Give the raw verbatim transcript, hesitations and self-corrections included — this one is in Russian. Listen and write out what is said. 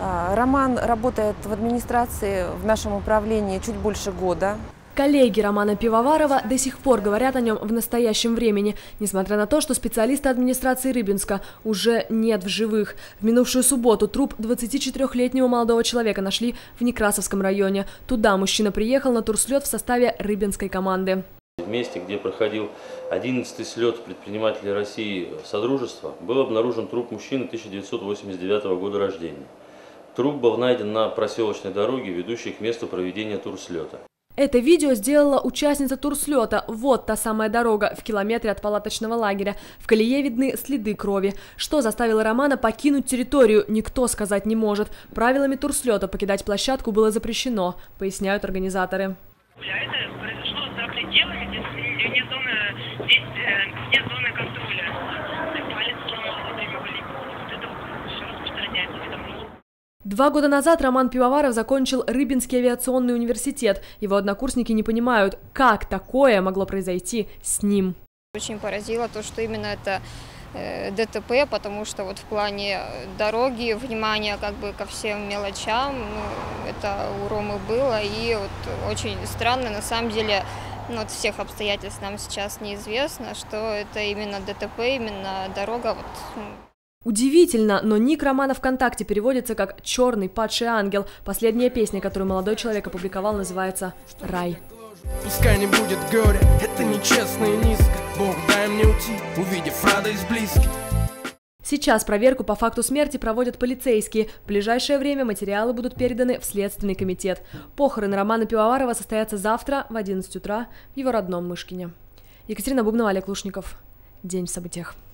Роман работает в администрации в нашем управлении чуть больше года. Коллеги Романа Пивоварова до сих пор говорят о нем в настоящем времени, несмотря на то, что специалисты администрации Рыбинска уже нет в живых. В минувшую субботу труп двадцатичетырёхлетнего молодого человека нашли в Некрасовском районе. Туда мужчина приехал на турслет в составе рыбинской команды. В месте, где проходил одиннадцатый слет предпринимателей России Содружества, был обнаружен труп мужчины тысяча девятьсот восемьдесят девятого года рождения. Труп был найден на проселочной дороге, ведущей к месту проведения турслета. Это видео сделала участница турслета. Вот та самая дорога в километре от палаточного лагеря. В колее видны следы крови. Что заставило Романа покинуть территорию, никто сказать не может. Правилами турслета покидать площадку было запрещено, поясняют организаторы. Это произошло за пределами, здесь нет зоны, здесь нет зоны контроля. Палец сломал во время волейбола. Вот это вот все распространяется в этом месте. Два года назад Роман Пивоваров закончил Рыбинский авиационный университет. Его однокурсники не понимают, как такое могло произойти с ним. Очень поразило то, что именно это ДТП, потому что вот в плане дороги, внимания как бы ко всем мелочам, ну, это у Ромы было. И вот очень странно, на самом деле, ну, от всех обстоятельств нам сейчас неизвестно, что это именно ДТП, именно дорога. Вот. Удивительно, но ник Романа ВКонтакте переводится как «Черный падший ангел». Последняя песня, которую молодой человек опубликовал, называется «Рай». Пускай не будет горя, это нечестно и низко. Бог, дай мне уйти, увидев радость близких. Сейчас проверку по факту смерти проводят полицейские. В ближайшее время материалы будут переданы в Следственный комитет. Похороны Романа Пивоварова состоятся завтра в одиннадцать утра в его родном Мышкине. Екатерина Бубнова, Олег Лушников. День в событиях.